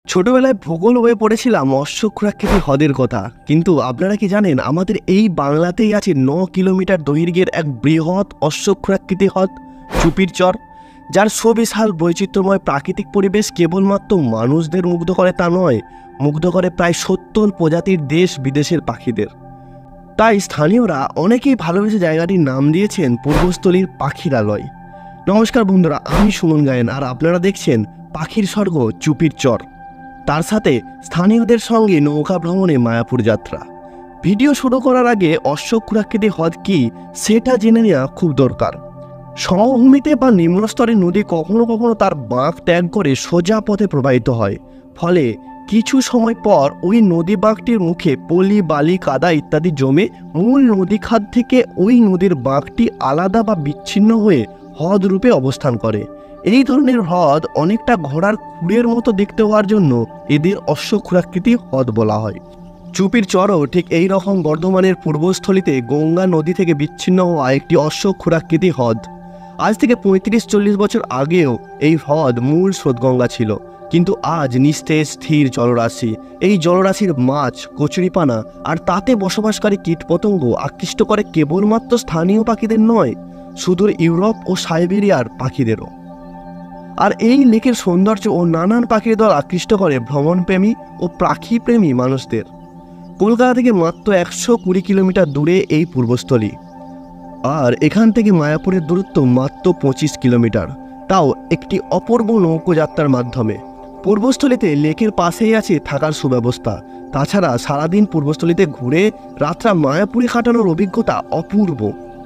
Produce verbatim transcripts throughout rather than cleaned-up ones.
ছোটবেলায় ভূগোল বইয়ে পড়েছিলাম অশ্বক্ষুরাকৃতি হ্রদের কথা, কিন্তু আপনারা কি জানেন আমাদের এই বাংলাতেই আছে ন কিলোমিটার দৈর্ঘ্যের এক বৃহৎ অশ্বক্ষুরাকৃতি হ্রদ চুপির চর, যার সুবিশাল বৈচিত্র্যময় প্রাকৃতিক পরিবেশ কেবলমাত্র মানুষদের মুগ্ধ করে তা নয়, মুগ্ধ করে প্রায় সত্তর প্রজাতির দেশ বিদেশের পাখিদের। তাই স্থানীয়রা অনেকেই ভালোবেসে জায়গাটির নাম দিয়েছেন পূর্বস্থলীর পাখিরালয়। নমস্কার বন্ধুরা, আমি সুমন গায়েন আর আপনারা দেখছেন পাখির স্বর্গ চুপির চর, তার সাথে স্থানীয়দের সঙ্গে নৌকা ভ্রমণে মায়াপুর যাত্রা। ভিডিও শুরু করার আগে অশ্বক্ষুরাকৃতি হ্রদ কি সেটা জেনে নেওয়া খুব দরকার। সমভূমিতে বা নিম্নস্তরের নদী কখনো কখনো তার বাঁক ত্যাগ করে সোজা পথে প্রবাহিত হয়, ফলে কিছু সময় পর ওই নদী বাঁকটির মুখে পলি বালি কাদা ইত্যাদি জমে মূল নদী খাত থেকে ওই নদীর বাঁকটি আলাদা বা বিচ্ছিন্ন হয়ে হ্রদ রূপে অবস্থান করে। এই ধরনের হ্রদ অনেকটা ঘোড়ার খুঁড়ের মতো দেখতে হওয়ার জন্য এদের অশ্বক্ষুরাকৃতি হ্রদ বলা হয়। চুপির চরও ঠিক এই রকম বর্ধমানের পূর্বস্থলীতে গঙ্গা নদী থেকে বিচ্ছিন্ন হওয়া একটি অশ্বক্ষুরাকৃতি হ্রদ। আজ থেকে পঁয়ত্রিশ চল্লিশ বছর আগেও এই হ্রদ মূল স্রোতগঙ্গা ছিল, কিন্তু আজ নিস্তেজ স্থির জলরাশি। এই জলরাশির মাছ, কচুরিপানা আর তাতে বসবাসকারী কীটপতঙ্গ আকৃষ্ট করে কেবলমাত্র স্থানীয় পাখিদের নয়, সুদূর ইউরোপ ও সাইবেরিয়ার পাখিদেরও। আর এই লেকের সৌন্দর্য ও নানান পাখির দল আকৃষ্ট করে ভ্রমণপ্রেমী ও পাখিপ্রেমী মানুষদের। কলকাতা থেকে মাত্র একশো কুড়ি কিলোমিটার দূরে এই পূর্বস্থলী, আর এখান থেকে মায়াপুরের দূরত্ব মাত্র পঁচিশ কিলোমিটার, তাও একটি অপূর্ব নৌকোযাত্রার মাধ্যমে। পূর্বস্থলীতে লেকের পাশেই আছে থাকার সুব্যবস্থা। তাছাড়া সারাদিন পূর্বস্থলীতে ঘুরে রাতটা মায়াপুরে কাটানোর অভিজ্ঞতা অপূর্ব।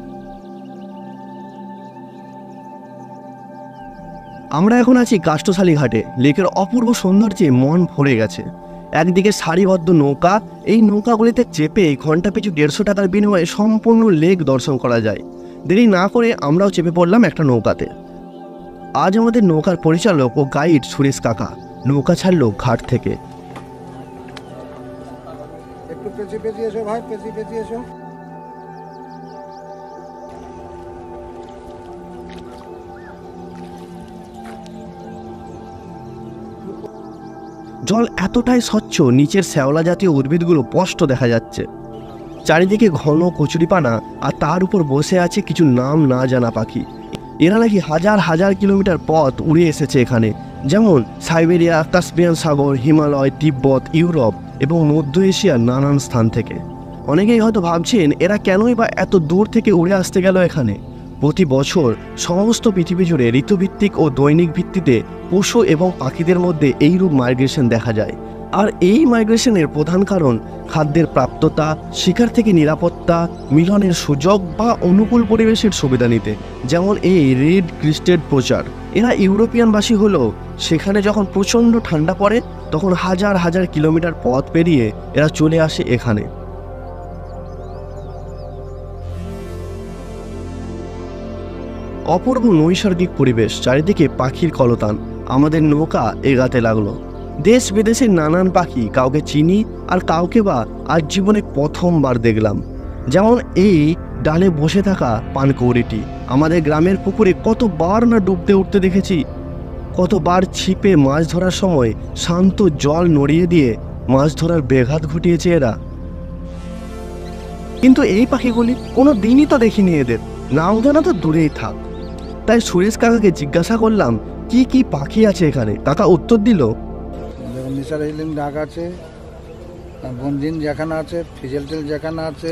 আমরা এখন আছি কাষ্ঠশালী ঘাটে। লেকের অপূর্ব সৌন্দর্যে মন ভরে গেছে। একদিকে সারিবদ্ধ নৌকা, এই নৌকাগুলিতে চেপে ঘন্টা পিছু দেড়শো টাকার বিনিময়ে সম্পূর্ণ লেক দর্শন করা যায়। দেরি না করে আমরাও চেপে পড়লাম একটা নৌকাতে। আজ আমাদের নৌকার পরিচালক ও গাইড সুরেশ কাকা নৌকা ছাড়লো ঘাট থেকে। একটু পেঁচিয়ে পেঁচিয়ে এসো ভাই, পেঁচিয়ে পেঁচিয়ে এসো। জল এতটাই স্বচ্ছ, নিচের শ্যাওলা জাতীয় উদ্ভিদগুলো স্পষ্ট দেখা যাচ্ছে। চারিদিকে ঘন কচুরিপানা, আর তার উপর বসে আছে কিছু নাম না জানা পাখি। এরা নাকি হাজার হাজার কিলোমিটার পথ উড়ে এসেছে এখানে, যেমন সাইবেরিয়া, কাস্পিয়ান সাগর, হিমালয়, তিব্বত, ইউরোপ এবং মধ্য এশিয়ার নানান স্থান থেকে। অনেকেই হয়তো ভাবছেন এরা কেনই বা এত দূর থেকে উড়ে আসতে গেল এখানে। প্রতি বছর সমস্ত পৃথিবী জুড়ে ঋতুভিত্তিক ও দৈনিক ভিত্তিতে পশু এবং পাখিদের মধ্যে এইরূপ মাইগ্রেশন দেখা যায়। আর এই মাইগ্রেশনের প্রধান কারণ খাদ্যের প্রাপ্যতা, শিকার থেকে নিরাপত্তা, মিলনের সুযোগ বা অনুকূল পরিবেশের সুবিধা নিতে। যেমন এই রেড ক্রিস্টেড পোচার, এরা ইউরোপিয়ানবাসী হলেও সেখানে যখন প্রচণ্ড ঠান্ডা পড়ে তখন হাজার হাজার কিলোমিটার পথ পেরিয়ে এরা চলে আসে এখানে। অপূর্ব নৈসর্গিক পরিবেশ, চারিদিকে পাখির কলতান। আমাদের নৌকা এগাতে লাগলো। দেশ বিদেশের নানান পাখি, কাউকে চিনি আর কাউকে বা আজ জীবনে প্রথমবার দেখলাম। যেমন এই ডালে বসে থাকা পানকৌড়িটি। আমাদের গ্রামের পুকুরে কতবার না ডুবতে উঠতে দেখেছি, কতবার ছিপে মাছ ধরার সময় শান্ত জল নড়িয়ে দিয়ে মাছ ধরার ব্যাঘাত ঘটিয়েছে এরা। কিন্তু এই পাখিগুলি কোনো দিনই তো দেখিনি, এদের নাম জানা তো দূরেই থাক। তাই সুরেশ কাকাকে জিজ্ঞাসা করলাম কি কি পাখি আছে এখানে। কাকা উত্তর দিল, নিসার হিলিং ডাক আছে, বনজিন যেখানে আছে, ফিজেলটেল যেখানে আছে,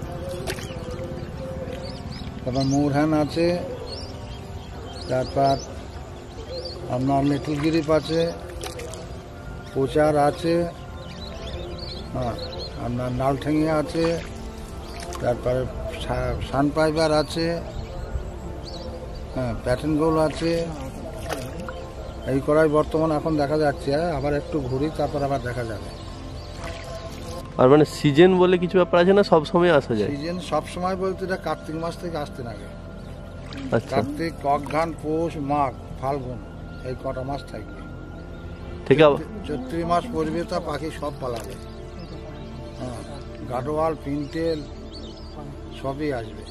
তারপর মৌরহান আছে, তারপর আপনার লিটল গিরিপ আছে, পোচার আছে, হ্যাঁ আপনার নালঠেঙ্গিয়া আছে, তারপরে সানপাইবার আছে, হ্যাঁ প্যাটার্ন গোল আছে। এই করাই বর্তমান এখন দেখা যাচ্ছে। আবার একটু ঘুরি, তারপর আবার দেখা যাবে। আর মানে সিজন বলে কিছু ব্যাপার আছে না, সব সময় আসা যায়? সিজন সব সময় বলতে এটা কার্তিক মাস থেকে আসতে লাগে। আচ্ছা, কার্তিক, অঘ্রান, পৌষ, মাঘ, ফাল্গুন, এই কটা মাস থাকবে। ঠিক আছে, চৈত্রি মাস পড়বে তা পাখি সব পালাবে। হ্যাঁ গাডোয়াল, পিন্টেল সবই আসবে,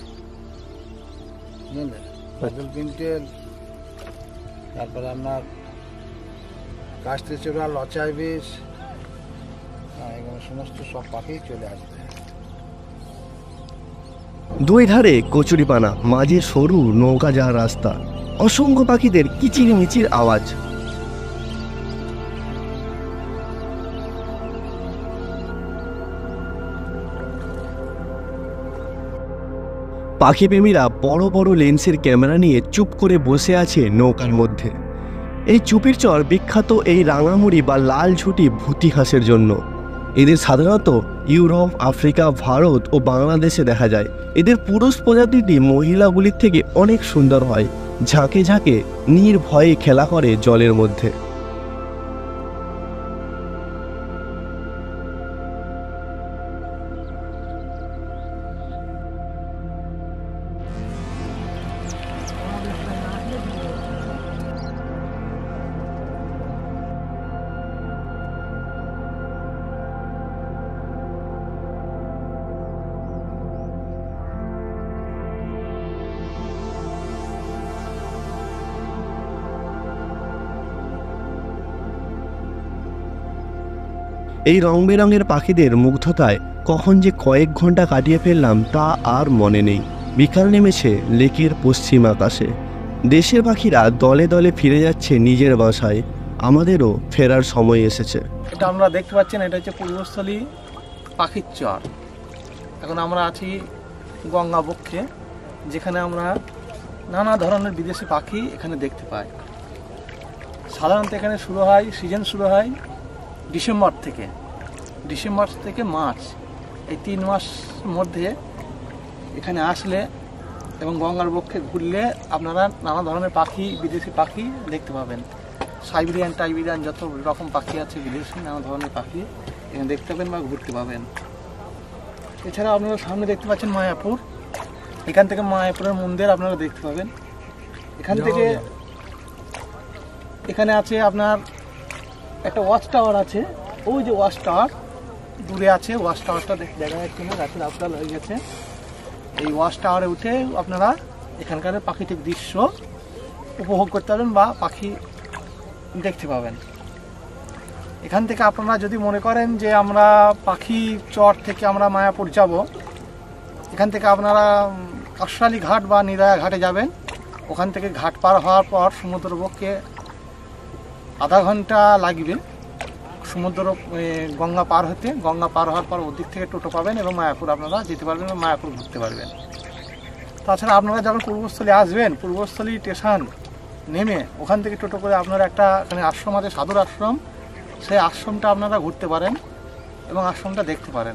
বুঝলে। পিন্টেল, তারপরে আপনার কাস্তেচূড়া, লচাই বিষ, হ্যাঁ, এগুলো সমস্ত সব পাখি চলে আসবে। দুই ধারে কচুরিপানা, মাঝে সরু নৌকা যাওয়ার রাস্তা, অসংখ্য পাখিদের কিচিরমিচির আওয়াজ। পাখিপ্রেমীরা বড় বড় লেন্সের ক্যামেরা নিয়ে চুপ করে বসে আছে নৌকার মধ্যে। এই চুপির চর বিখ্যাত এই রাঙামুড়ি বা লাল ঝুটি ভূতি হাঁসের জন্য। এদের সাধারণত ইউরোপ, আফ্রিকা, ভারত ও বাংলাদেশে দেখা যায়। এদের পুরুষ প্রজাতিটি মহিলাগুলির থেকে অনেক সুন্দর হয়, ঝাঁকে ঝাঁকে নির্ভয়ে খেলা করে জলের মধ্যে। এই রং বেরঙের পাখিদের মুগ্ধতায় কখন যে কয়েক ঘন্টা কাটিয়ে ফেললাম তা আর মনে নেই। বিকাল নেমেছে লেকের পশ্চিম আকাশে। দেশের পাখিরা দলে দলে ফিরে যাচ্ছে নিজের বাসায়। আমাদেরও ফেরার সময় এসেছে। এটা আমরা দেখতে পাচ্ছেন, এটা হচ্ছে পূর্বস্থলী পাখির চর। এখন আমরা আছি গঙ্গা বক্ষে, যেখানে আমরা নানা ধরনের বিদেশি পাখি এখানে দেখতে পাই। সাধারণত এখানে শুরু হয়, সিজন শুরু হয় ডিসেম্বর থেকে। ডিসেম্বর থেকে মার্চ, এই তিন মাস মধ্যে এখানে আসলে এবং গঙ্গার বক্ষে ঘুরলে আপনারা নানা ধরনের পাখি, বিদেশি পাখি দেখতে পাবেন। সাইবেরিয়ান, টাইবেরিয়ান, যত রকম পাখি আছে বিদেশি নানা ধরনের পাখি এখানে দেখতে পাবেন বা ঘুরতে পাবেন। এছাড়া আপনারা সামনে দেখতে পাচ্ছেন মায়াপুর। এখান থেকে মায়াপুরের মন্দির আপনারা দেখতে পাবেন। এখান থেকে এখানে আছে আপনার একটা ওয়াচ টাওয়ার আছে। ওই যে ওয়াচ টাওয়ার দূরে আছে, ওয়াচ টাওয়ারটা দেখে দেখা যাচ্ছে না, রাতের আবদাল হয়ে গেছে। এই ওয়াচ টাওয়ারে উঠে আপনারা এখানকার প্রাকৃতিক দৃশ্য উপভোগ করতে পারবেন বা পাখি দেখতে পাবেন। এখান থেকে আপনারা যদি মনে করেন যে আমরা পাখি চর থেকে আমরা মায়াপুর যাব, এখান থেকে আপনারা কাশরালি ঘাট বা নিরায়া ঘাটে যাবেন। ওখান থেকে ঘাট পার হওয়ার পর সমুদ্রবক্ষে আধা ঘন্টা লাগবে সমুদ্র গঙ্গা পার হতে। গঙ্গা পার হওয়ার পর ওদিক থেকে টোটো পাবেন এবং মায়াপুর আপনারা যেতে পারবেন এবং মায়াপুর ঘুরতে পারবেন। তাছাড়া আপনারা যখন পূর্বস্থলী আসবেন, পূর্বস্থলী স্টেশন নেমে ওখান থেকে টোটো করে আপনারা একটা এখানে আশ্রম আছে, সাধুর আশ্রম, সেই আশ্রমটা আপনারা ঘুরতে পারেন এবং আশ্রমটা দেখতে পারেন।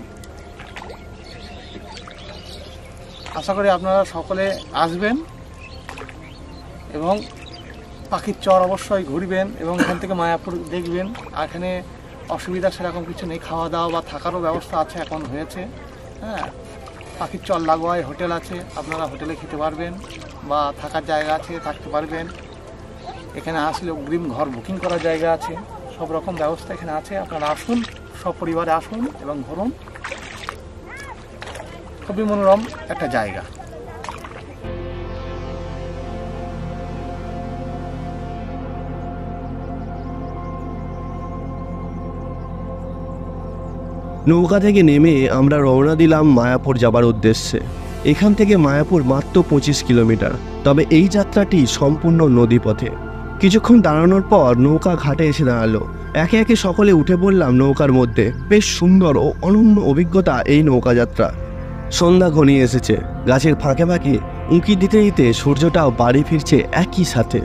আশা করি আপনারা সকলে আসবেন এবং পাখির চর অবশ্যই ঘুরবেন এবং এখান থেকে মায়াপুর দেখবেন। এখানে অসুবিধা সেরকম কিছু নেই, খাওয়া দাওয়া বা থাকারও ব্যবস্থা আছে, এখন হয়েছে। হ্যাঁ, পাখির চর লাগোয়ায় হোটেল আছে, আপনারা হোটেলে খেতে পারবেন বা থাকার জায়গা আছে, থাকতে পারবেন। এখানে আসলে অগ্রিম ঘর বুকিং করার জায়গা আছে, সব রকম ব্যবস্থা এখানে আছে। আপনারা আসুন, সপরিবারে আসুন এবং ঘুরুন। খুবই মনোরম একটা জায়গা। নৌকা থেকে নেমে আমরা রওনা দিলাম মায়াপুর যাবার উদ্দেশ্যে। এখান থেকে মায়াপুর মাত্র পঁচিশ কিলোমিটার, তবে এই যাত্রাটি সম্পূর্ণ নদীপথে। কিছুক্ষণ দাঁড়ানোর পর নৌকা ঘাটে এসে দাঁড়ালো। একে একে সকলে উঠে পড়লাম নৌকার মধ্যে। বেশ সুন্দর ও অনন্য অভিজ্ঞতা এই নৌকা যাত্রা। সন্ধ্যা ঘনিয়ে এসেছে, গাছের ফাঁকে ফাঁকে উঁকি দিতে দিতে সূর্যটাও বাড়ি ফিরছে একই সাথে।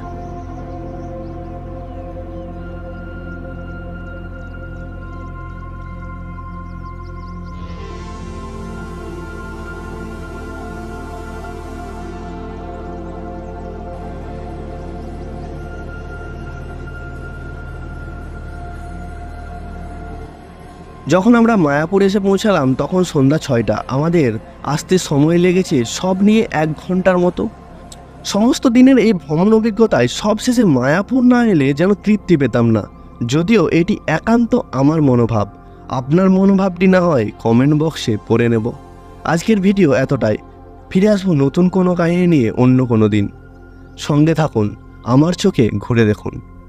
যখন আমরা মায়াপুর এসে পৌঁছালাম তখন সন্ধ্যা ছয়টা। আমাদের আসতে সময় লেগেছে সব নিয়ে এক ঘন্টার মতো। সমস্ত দিনের এই ভ্রমণ অভিজ্ঞতায় সবশেষে মায়াপুর না এলে যেন তৃপ্তি পেতাম না। যদিও এটি একান্ত আমার মনোভাব, আপনার মনোভাবটি না হয় কমেন্ট বক্সে পড়ে নেব। আজকের ভিডিও এতটাই। ফিরে আসবো নতুন কোনো কাহিনী নিয়ে অন্য কোনো দিন। সঙ্গে থাকুন, আমার চোখে ঘুরে দেখুন।